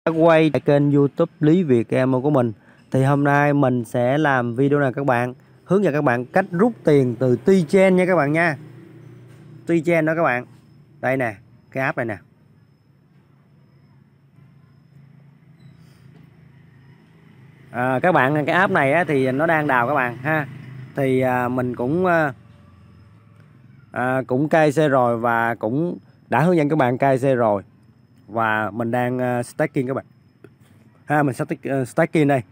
Quay tại kênh YouTube Lý Việt Emo của mình. Thì hôm nay mình sẽ làm video này các bạn, hướng dẫn các bạn cách rút tiền từ T-Chain nha các bạn nha. T-Chain đó các bạn. Đây nè, cái app này nè. Các bạn, cái app này á, thì nó đang đào các bạn ha. Thì mình cũng KYC rồi và cũng đã hướng dẫn các bạn KYC rồi. Và mình đang staking các bạn. Mình staking đây.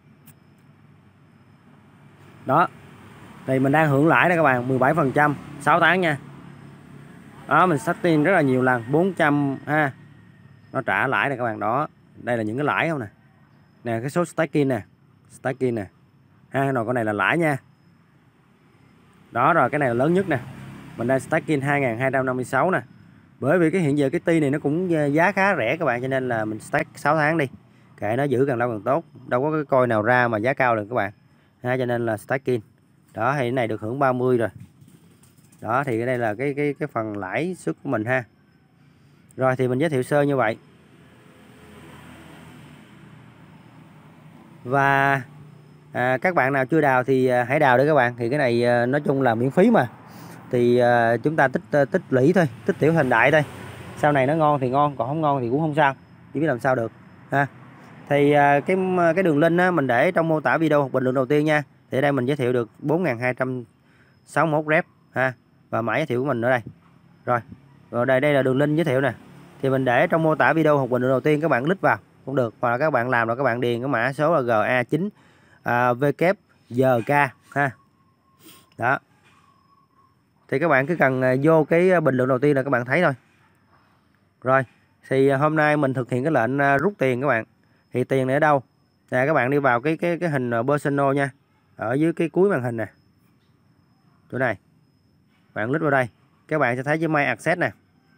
Đó. Thì mình đang hưởng lãi đây các bạn, 17% 6 tháng nha. Đó, mình staking rất là nhiều lần, 400 ha. Nó trả lãi này các bạn đó. Đây là những cái lãi không nè. Nè cái số staking nè. Staking nè. Rồi con này là lãi nha. Đó rồi cái này là lớn nhất nè. Mình đang staking 2256 nè. Bởi vì cái hiện giờ cái T này nó cũng giá khá rẻ các bạn, cho nên là mình stake 6 tháng đi. Kệ nó giữ càng lâu càng tốt. Đâu có cái coin nào ra mà giá cao được các bạn. Cho nên là staking. Đó thì cái này được hưởng 30 rồi. Đó thì đây là cái phần lãi suất của mình ha. Rồi thì mình giới thiệu sơ như vậy. Và các bạn nào chưa đào thì hãy đào đi các bạn. Thì cái này nói chung là miễn phí mà. Thì chúng ta tích lũy thôi, tích tiểu thành đại thôi. Sau này nó ngon thì ngon, còn không ngon thì cũng không sao. Chỉ biết làm sao được ha. Thì cái đường link á, mình để trong mô tả video hoặc bình luận đầu tiên nha. Thì ở đây mình giới thiệu được 4261 rep ha. Và mã giới thiệu của mình ở đây. Rồi đây là đường link giới thiệu nè. Thì mình để trong mô tả video hoặc bình luận đầu tiên, các bạn click vào cũng được, hoặc là các bạn làm rồi các bạn điền cái mã số là GA9 WGK ha. Đó. Thì các bạn cứ cần vô cái bình luận đầu tiên là các bạn thấy thôi. Rồi, thì hôm nay mình thực hiện cái lệnh rút tiền các bạn. Thì tiền này ở đâu? Nè các bạn đi vào cái hình personal nha. Ở dưới cái cuối màn hình nè. Chỗ này. Bạn click vào đây, các bạn sẽ thấy chữ My Access nè.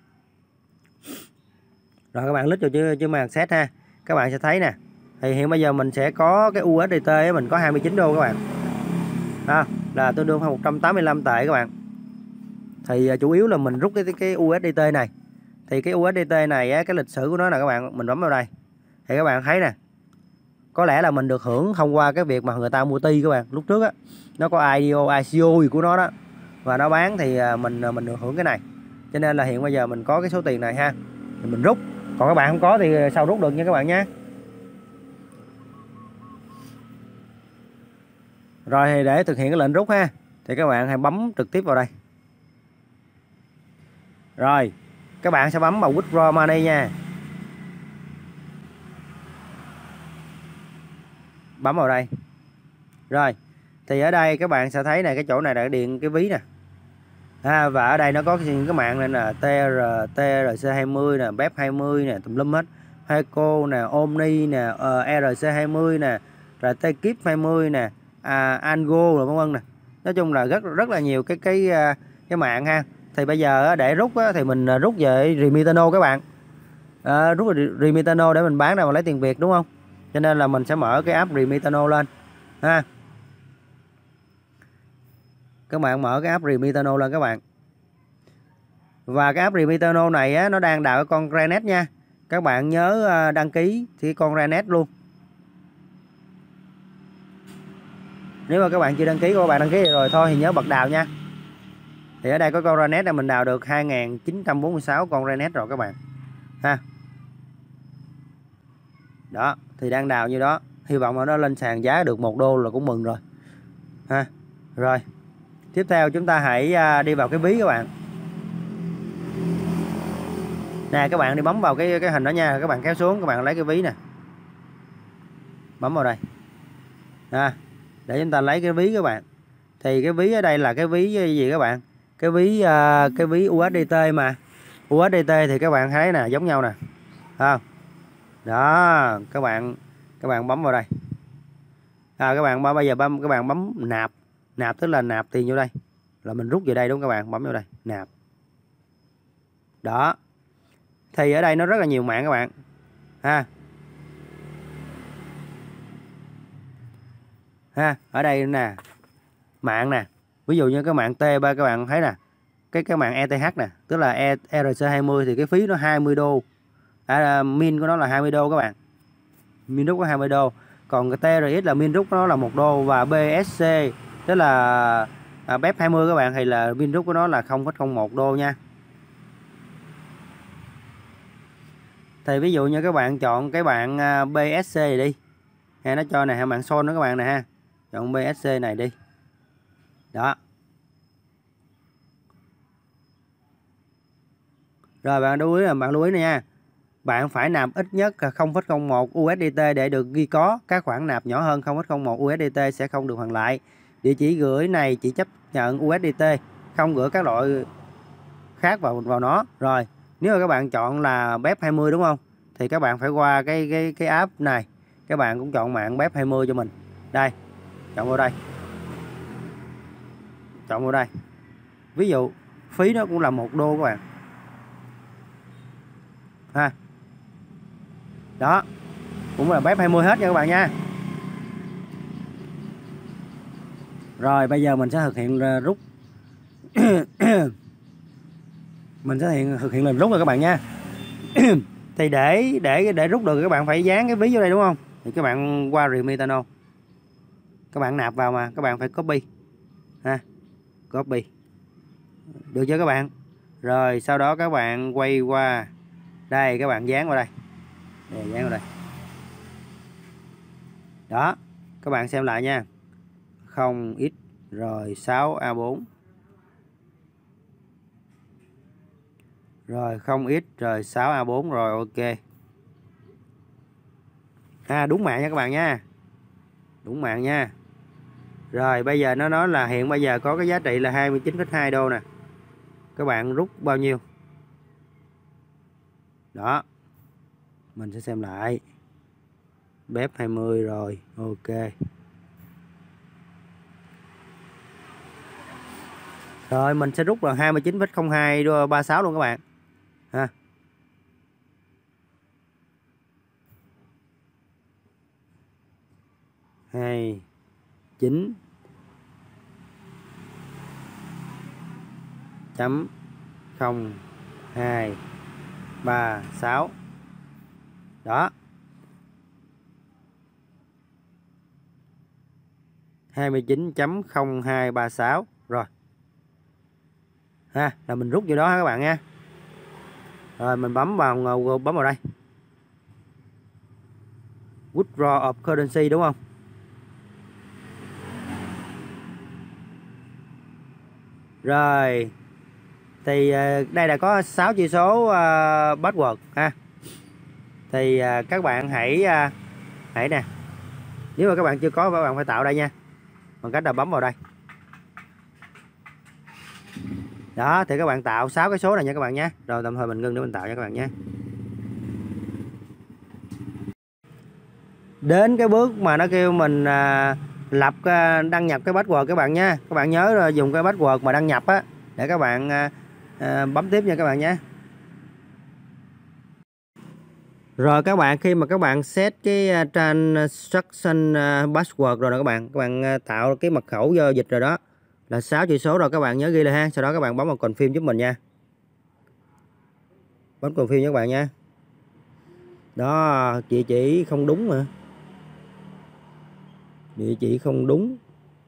Rồi các bạn click vào chữ My Access ha. Các bạn sẽ thấy nè. Thì hiện bây giờ mình sẽ có cái USDT ấy, mình có 29 đô các bạn. Là tương đương 185 tệ các bạn. Thì chủ yếu là mình rút cái USDT này. Thì cái USDT này á, cái lịch sử của nó là các bạn, mình bấm vào đây. Thì các bạn thấy nè. Có lẽ là mình được hưởng thông qua cái việc mà người ta mua ti các bạn. Lúc trước á, nó có IDO, ICO gì của nó đó. Và nó bán thì mình được hưởng cái này. Cho nên là hiện bây giờ mình có cái số tiền này ha. Thì mình rút. Còn các bạn không có thì sao rút được nha các bạn nhé. Rồi thì để thực hiện cái lệnh rút ha, thì các bạn hãy bấm trực tiếp vào đây. Rồi các bạn sẽ bấm vào withdraw money nha. Bấm vào đây. Rồi thì ở đây các bạn sẽ thấy này, cái chỗ này là điền cái ví nè. Và ở đây nó có những cái mạng này nè, TRC20 nè, BEP20 nè, tùm lum hết. Heco nè, Omni nè, ERC20 nè, rồi T-Kip 20 nè, Ango rồi vân vân nè. Nói chung là rất là nhiều cái mạng ha. Thì bây giờ để rút thì mình rút về Remitano các bạn. Rút Remitano để mình bán ra mà lấy tiền Việt đúng không? Cho nên là mình sẽ mở cái app Remitano lên ha. Các bạn mở cái app Remitano lên các bạn. Và cái app Remitano này á, nó đang đào cái con Renet nha. Các bạn nhớ đăng ký thì con Renet luôn. Nếu mà các bạn chưa đăng ký, các bạn đăng ký rồi thôi thì nhớ bật đào nha. Thì ở đây có con Renet là mình đào được 2946 con Renet rồi các bạn ha. Đó thì đang đào như đó. Hy vọng là nó lên sàn giá được 1 đô là cũng mừng rồi ha. Rồi tiếp theo chúng ta hãy đi vào cái ví các bạn. Nè các bạn đi bấm vào cái hình đó nha. Các bạn kéo xuống, các bạn lấy cái ví nè. Bấm vào đây để chúng ta lấy cái ví các bạn. Thì cái ví ở đây là cái ví gì các bạn? Cái ví USDT mà. USDT thì các bạn thấy nè, giống nhau nè. Đó, các bạn bấm vào đây. Các bạn bây giờ các bạn bấm nạp. Nạp tức là nạp tiền vô đây. Là mình rút về đây đúng không các bạn? Bấm vô đây, nạp. Đó. Thì ở đây nó rất là nhiều mạng các bạn. Ở đây nè. Mạng nè. Ví dụ như cái mạng T3 các bạn thấy nè. Cái mạng ETH nè, tức là ERC20 thì cái phí nó 20 đô. Min của nó là 20 đô các bạn. min rút có 20 đô. Còn cái TRX là min rút nó là 1 đô, và BSC tức là BEP 20 các bạn, thì là min rút của nó là 0,01 đô nha. Thì ví dụ như các bạn chọn cái bạn BSC này đi, ha, nó cho này bạn Sol nữa các bạn nè ha, chọn BSC này đi. Đó. Rồi bạn lưu ý này nha. Bạn phải nạp ít nhất 0,01 USDT để được ghi có. Các khoản nạp nhỏ hơn 0,01 USDT sẽ không được hoàn lại. Địa chỉ gửi này chỉ chấp nhận USDT, không gửi các loại khác vào nó. Rồi, nếu mà các bạn chọn là BEP 20 đúng không? Thì các bạn phải qua cái app này. Các bạn cũng chọn mạng BEP 20 cho mình. Đây, chọn vào đây. Chọn vào đây. Ví dụ phí nó cũng là 1 đô các bạn. Ha. Đó. Cũng là BEP 20 hết nha các bạn nha. Rồi bây giờ mình sẽ thực hiện rút. Mình sẽ thực hiện lần rút rồi các bạn nha. Thì để rút được các bạn phải dán cái ví vô đây đúng không? Thì các bạn qua Remitano. Các bạn nạp vào mà các bạn phải copy. Ha. Copy. Được chưa các bạn? Rồi sau đó các bạn quay qua đây, các bạn dán vào đây. Để dán vào đây. Đó, các bạn xem lại nha. 0x rồi 6A4. Rồi 0x rồi 6A4 rồi ok. Đúng mạng nha các bạn nha. Đúng mạng nha. Rồi bây giờ nó nói là hiện bây giờ có cái giá trị là 29,2 đô nè. Các bạn rút bao nhiêu? Đó. Mình sẽ xem lại. BEP 20 rồi, ok. Rồi mình sẽ rút là 29,02 đô 36 luôn các bạn. Ha. Hai 9 chấm 0 2 3 6. Đó. 29.0236 rồi. Ha, là mình rút vô đó ha các bạn nha. Rồi mình bấm vào đây. Withdraw of currency đúng không? Rồi. Thì đây là có 6 chữ số password ha. Thì các bạn hãy nè. Nếu mà các bạn chưa có các bạn phải tạo đây nha. Bằng cách là bấm vào đây. Đó, thì các bạn tạo 6 cái số này nha các bạn nhé. Rồi tạm thời mình ngưng để mình tạo nha các bạn nhé. Đến cái bước mà nó kêu mình đăng nhập cái password các bạn nha. Các bạn nhớ dùng cái password mà đăng nhập á để các bạn bấm tiếp nha các bạn nhé. Rồi các bạn, khi mà các bạn set cái transaction password rồi đó các bạn tạo cái mật khẩu giao dịch rồi đó, là 6 chữ số rồi, các bạn nhớ ghi lại ha. Sau đó các bạn bấm vào confirm giúp mình nha. Bấm confirm nha các bạn nha. Đó, địa chỉ không đúng mà. Địa chỉ không đúng.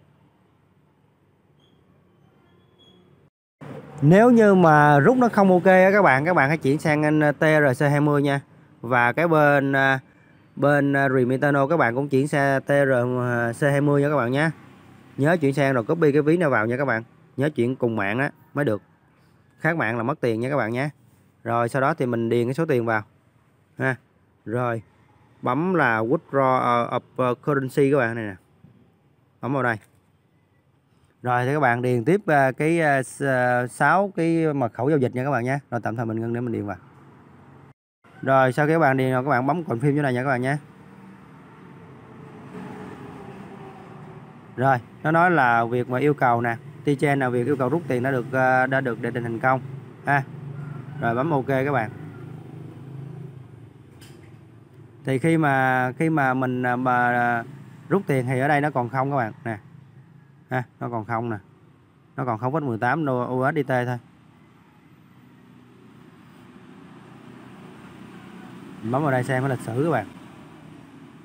Nếu như mà rút nó không ok các bạn hãy chuyển sang anh TRC20 nha. Và cái bên Remitano các bạn cũng chuyển sang TRC20 nha các bạn nhé. Nhớ chuyển sang rồi copy cái ví nào vào nha các bạn. Nhớ chuyển cùng mạng á mới được. Khác mạng là mất tiền nha các bạn nhé. Rồi sau đó thì mình điền cái số tiền vào ha. Rồi bấm là withdraw of currency các bạn này nè. Bấm vào đây. Rồi thì các bạn điền tiếp cái 6 cái mật khẩu giao dịch nha các bạn nhé. Rồi tạm thời mình ngưng để mình điền vào. Rồi sau khi các bạn điền rồi các bạn bấm confirm chỗ này nha các bạn nhé. Rồi nó nói là việc mà yêu cầu nè, T-Chain là việc yêu cầu rút tiền đã được định thành công ha. Rồi bấm ok các bạn. Thì khi mà mình rút tiền thì ở đây nó còn không các bạn nè. Ha, nó còn không nè. Nó còn 0,18 đô USDT thôi. Bấm vào đây xem cái lịch sử các bạn.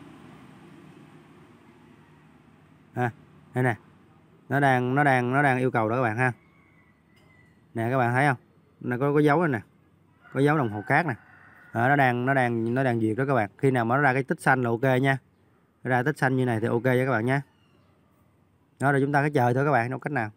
Đây nè, nó đang yêu cầu đó các bạn ha. Nè các bạn thấy không, nó có dấu này nè, có dấu đồng hồ cát nè. Nó đang duyệt đó các bạn. Khi nào mà nó ra cái tích xanh là ok nha, ra tích xanh như này thì ok cho các bạn nha. Đó, rồi chúng ta cứ chờ thôi các bạn, đâu cách nào.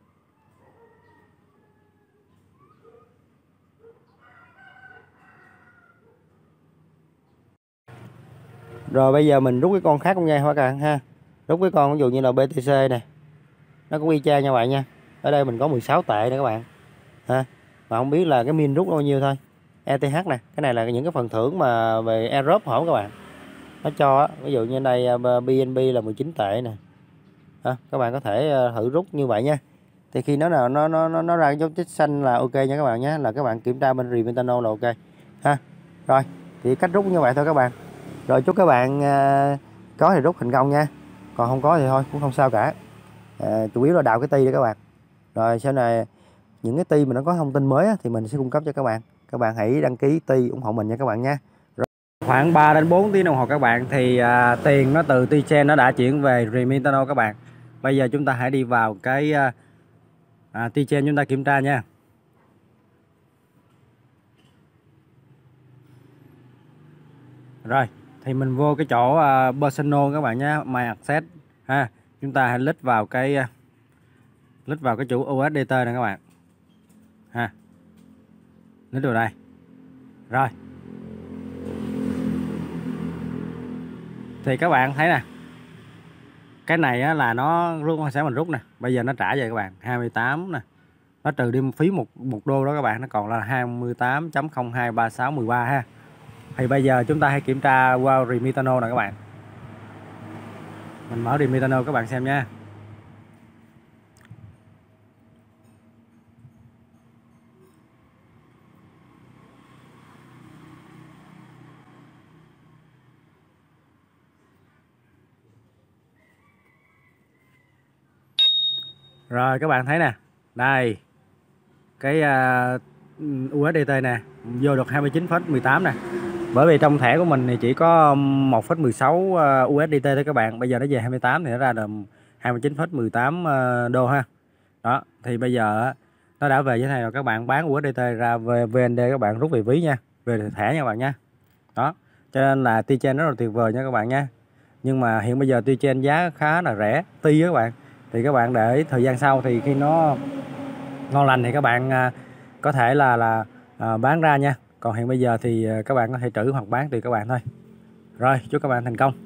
Rồi bây giờ mình rút cái con khác cũng nha các bạn ha. Rút cái con ví dụ như là BTC này, nó cũng y chang nha bạn nha. Ở đây mình có 16 tệ nè các bạn ha, mà không biết là cái min rút bao nhiêu thôi. ETH nè, cái này là những cái phần thưởng mà về airdrop hả các bạn, nó cho ví dụ như đây BNB là 19 tệ nè ha, các bạn có thể thử rút như vậy nha. Thì khi nó ra cái dấu tích xanh là ok nha các bạn nhé, là các bạn kiểm tra bên Remitano là ok ha. Rồi thì cách rút như vậy thôi các bạn. Rồi chúc các bạn có thì rút thành công nha, còn không có thì thôi cũng không sao cả. Chủ yếu là đào cái ti để các bạn. Rồi sau này những cái ti mà nó có thông tin mới thì mình sẽ cung cấp cho các bạn hãy đăng ký ti ủng hộ mình nha các bạn nha. Khoảng 3 đến 4 tiếng đồng hồ các bạn thì tiền nó từ T-Chain nó đã chuyển về Remitano các bạn. Bây giờ chúng ta hãy đi vào cái T-Chain chúng ta kiểm tra nha. Rồi thì mình vô cái chỗ personal các bạn nhé, My Access ha. Chúng ta hãy lít vào cái chủ USDT này các bạn ha, lít vào đây. Rồi thì các bạn thấy nè, cái này á, là nó rút sẽ mình rút nè, bây giờ nó trả về các bạn 28 nè, nó trừ đi phí một đô đó các bạn, nó còn là 28.023613 ha. Thì bây giờ chúng ta hãy kiểm tra qua Remitano nè các bạn. Mình mở Remitano các bạn xem nha. Rồi các bạn thấy nè, đây cái USDT nè, vô được 29,18 nè. Bởi vì trong thẻ của mình thì chỉ có 1,16 USDT thôi các bạn. Bây giờ nó về 28 thì nó ra được 29,18 đô ha. Đó, thì bây giờ nó đã về như thế này rồi, các bạn bán USDT ra về VND các bạn rút về ví nha, về thẻ nha các bạn nha. Đó, cho nên là T-Chain rất là tuyệt vời nha các bạn nha. Nhưng mà hiện bây giờ T-Chain giá khá là rẻ ti các bạn. Thì các bạn để thời gian sau thì khi nó ngon lành thì các bạn có thể là bán ra nha. Còn hiện bây giờ thì các bạn có thể trữ hoặc bán tùy các bạn thôi. Rồi chúc các bạn thành công.